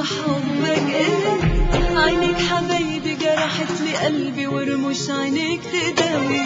حبك إلي، عينيك حبايبي جرحت لي قلبي ورموش عينيك تداوي.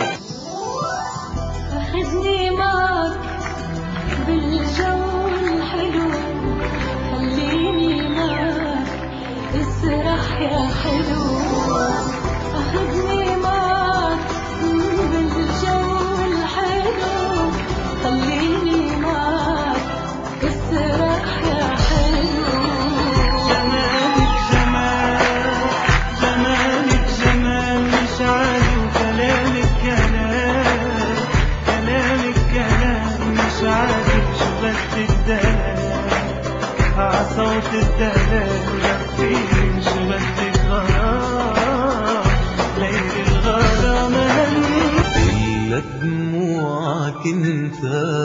أخذني معك بالجو الحلو، خليني معك اسرح يا حلو. أخذني معك بالجو الحلو، خليني معك اسرح يا حلو. جمالك جمال، جمالك جمال مش عادي، وكلامك كلام، كلامك كلام مش عادي. شو بدك دلال عصوت الدلال لفين، شو بدك غرام ليل الغرام إلا دموعك انت،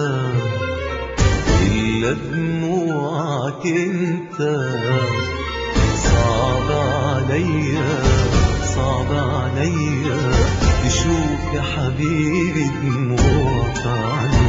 إلا دموعك انت. صعب عليا، صعب عليا تشوف يا حبيبي دموعك عليا.